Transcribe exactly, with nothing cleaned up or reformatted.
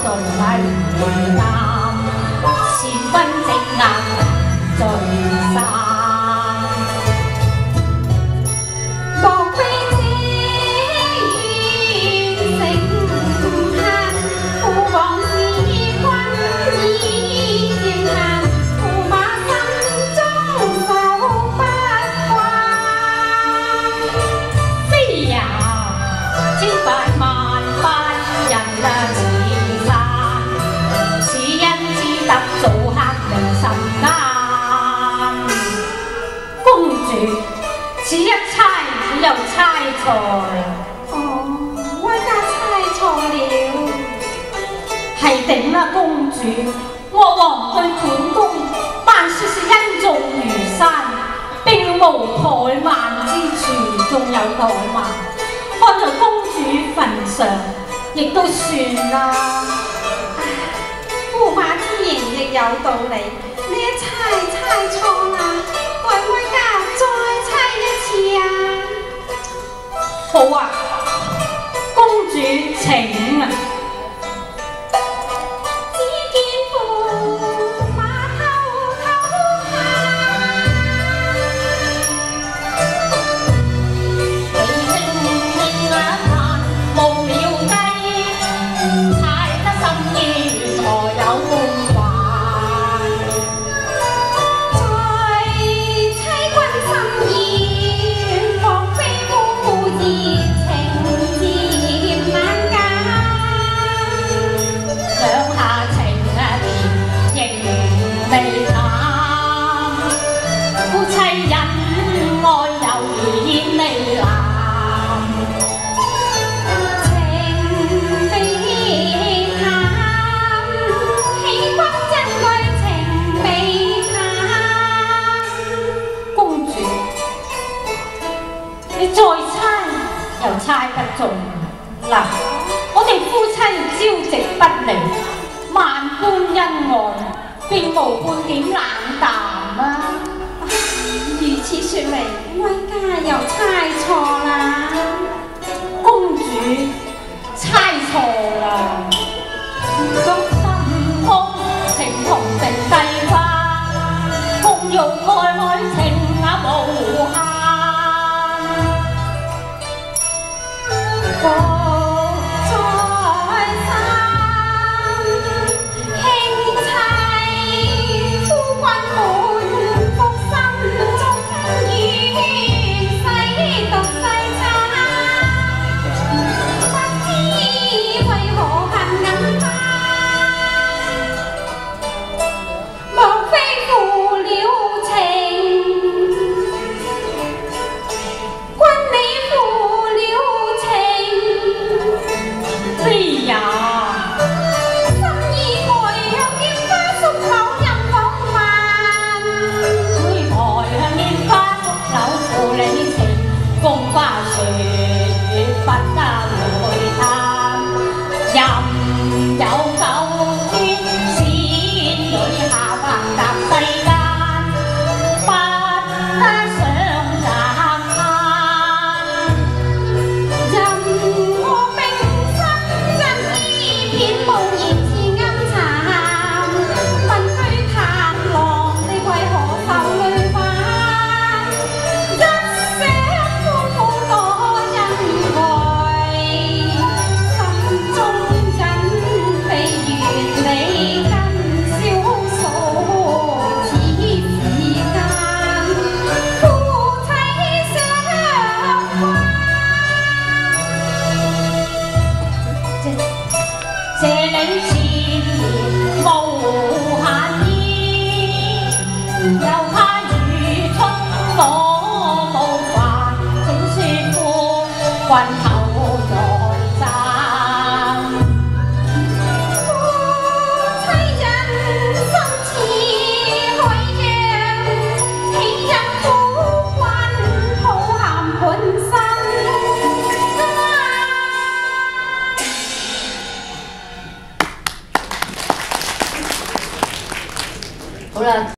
做禮擔，善溫正硬聚散。莫非這願成恨，父王是君已漸行，駙馬心中受不慣。非也，千百萬百人啊自散，此因知得早黑明甚間。公主，此一猜只有猜錯。哦，哀家猜錯了。係頂啦，公主，岳王對本宮但說是恩重如山，並無怠慢之處，仲有怠慢。看在公主份上，亦都算啦。駙馬之言亦有道理，呢一猜猜錯啦，待哀家再猜一次啊！好啊，公主請啊！只見駙馬偷偷行，你輕輕兩眼無了計，猜得心意原來有懷。在妻君心意，莫非夫婦熱情漸冷間？兩下情啊甜，仍未淡，夫妻恩愛猶如煙未藍。情未淡，喜君真愛情未淡。公主，你再猜又猜不中。嗱，我哋夫妻朝夕不離，萬般恩愛，並無半點冷淡啊！如此說嚟，哀家又猜錯啦。公主猜錯啦。祝心空情同定計劃，共用愛愛情啊無限。君後再讚，夫妻人心似海洋，豈因夫君抱憾本身。好啦。